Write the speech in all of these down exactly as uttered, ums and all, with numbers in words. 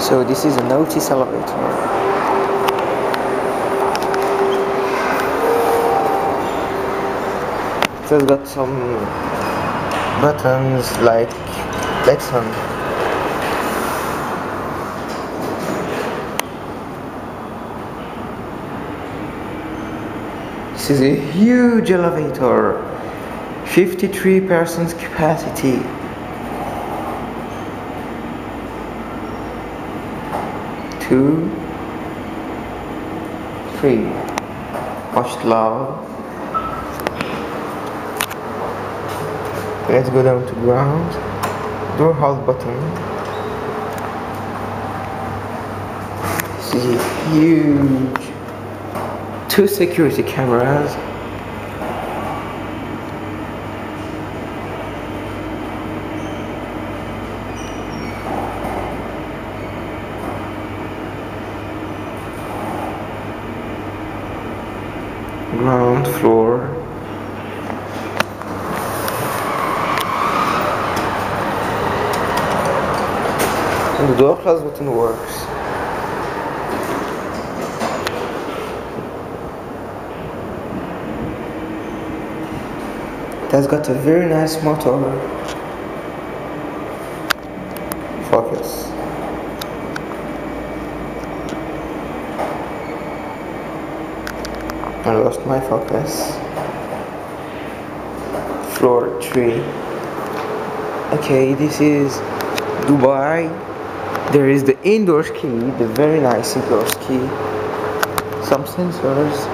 So this is an Otis elevator. It has got some buttons like Lexan. This is a huge elevator, fifty-three persons capacity. Two, three. Much love. Let's go down to ground. Door hold button. This is huge. Two security cameras. Ground floor. And the door close button works. It has got a very nice motor. Focus. I lost my focus. Floor three. Okay, this is Dubai. There is the indoors key, the very nice indoors key. Some sensors.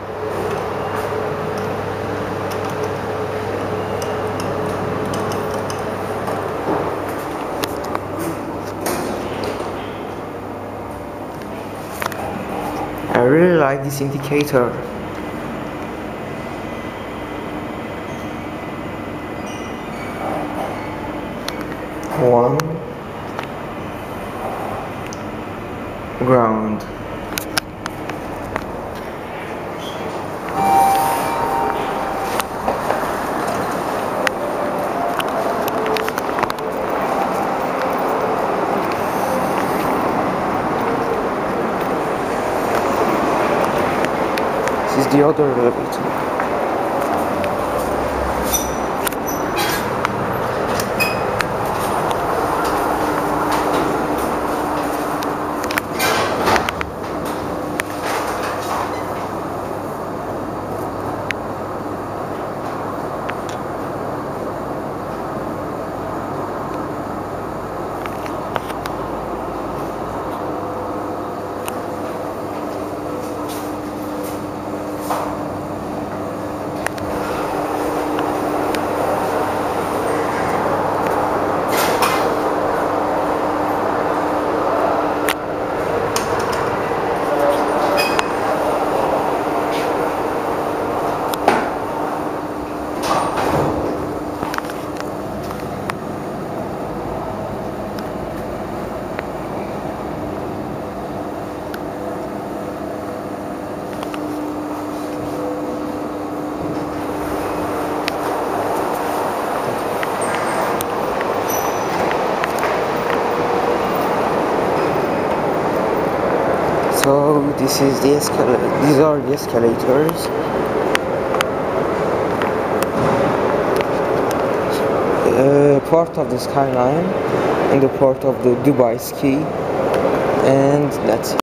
I really like this indicator. One. Ground. This is the other elevator. So this is the escalator. These are the escalators. Uh, part of the skyline and the part of the Dubai ski, and that's it.